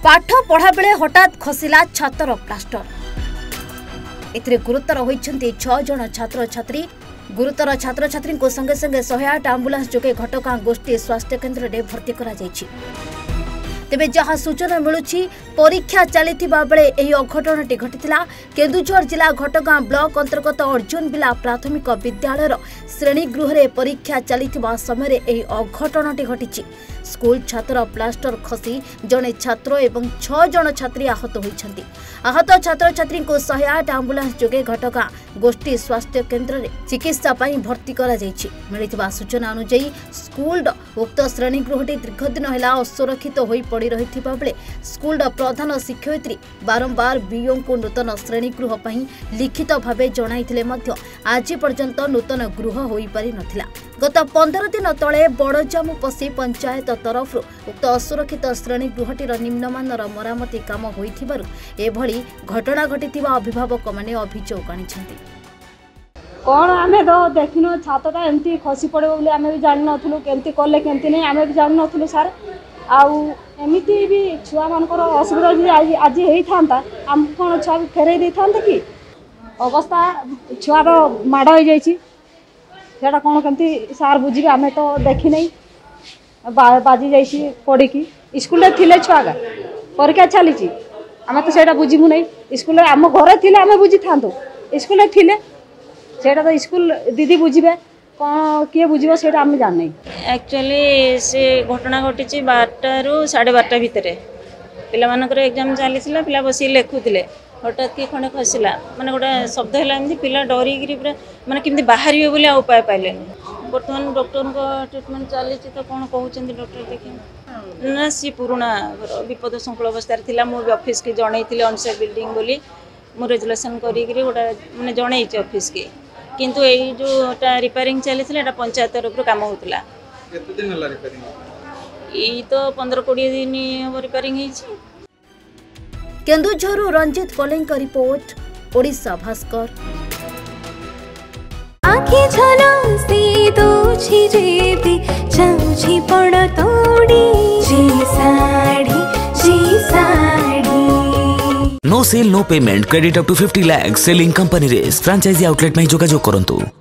पाठ पढ़ा बेले हठात खसिला छातर प्लास्टर। एथिरे गुरुतर होइछन्ति 6 जन छात्र छात्री। गुरुतर छात्र छात्री को संगे संगे 108 आंबुलांस जोगे घटगां गोष्ठी स्वास्थ्य केन्द्र में भर्ती करा जायछि। तेबे जहाँ सूचना मिलुछि परीक्षा चलिथिबा बेले एही अघटनटी घटिथिला। केन्दुझर जिला घटगां ब्लॉक अंतर्गत अर्जुन बिला प्राथमिक विद्यालय श्रेणीगृह रे परीक्षा चलिथिबा समय एही अघटनटी घटिछि। स्कूल छात्र प्लास्टर खसी जड़े छात्र एवं 6 जन छात्री आहत होइछन्ति। आहत छात्र छात्री को 108 आंबुलांस जोगे घटगां गोष्ठी स्वास्थ्य केन्द्र में चिकित्सा पाई भर्ती करा जायछि। मिलिथिबा सूचना अनुसार स्कूल उक्त श्रेणीगृहटी दीर्घदिन हेला असुरक्षित होई पड़ी रहिथिबा बेले स्कूल प्रधान शिक्षयित्री बारंबार बीओ को नूतन श्रेणीगृह पाई लिखित भावे जणाइथिले मध्य आज पर्यंत नूतन गृह होई पारि नथिला। गत 15 दिन तले बड़जामु पसी पंचायत तरफ उक्त असुरक्षित श्रेणीगृहटीर निम्नमानर मरामती काम होइथिबारु एभली घटना घटिथिबा अभिभावक माने अभियोग आनिछन्ति। कौन आमे तो देखिनो छात्रटा एमती खसी पड़े बोली आमे भी जानि नथुलु केमती करले केमती नहीं आमे भी जानि नथुलु सर। आउ एमिति भी छुआ मानकर असुविधा जी आज हेई थांता आम कोन छुआ फेरै दै थांते कि अवस्था छुआर माड़ हो जाइछि सेटा कोन केमती सार बुझिबे आमे तो देखि नै बाजी जाइछि पड़ी कि स्कूल रे थिले छुआगा परीक्षा चलीछि आमे तो सेटा बुझिबु नै। स्कूल रे आम घरे थिले आमे बुझि थांतो स्कूल रे थिले सेटा तो स्कूल दीदी बुझिबे कौन किए बुझे से आम जान एक्चुअली से घटना घटी 12 ରୁ 12:30 भितर पिलामानकर एग्जाम चली पिला बस लिखुले हठात कि खंडे खसला माने गोटे शब्द है पिला डरिकी पूरा माने केमती बाहर बोली उपाय पाइले। बर्तमान डॉक्टर को ट्रीटमेंट चली तो कौन कहते डॉक्टर देखिए ना सी पुराणा विपद संकुल अवस्था थी मुझे ऑफिस की जनई अनसेफ बिल्डिंग बोली मु रेजुलेसन कर गोटे मैंने जनई ऑफिस की किंतु यही जो रिपेयरिंग चली पंचायत तरफ काम होता यही तो 15-20 दिन हम रिपेयरिंग होइछि। केन्दुझरु रंजित पलेंक रिपोर्ट ओडिशा भास्कर। आखि झलसी दोछि जेबी जाउछि पड़ तोडी जी साड़ी जी sari. No sale no payment credit up to 50 lakh selling company रेस फ्रांचाइजी आउटलेट में जोगाजोग करंतु।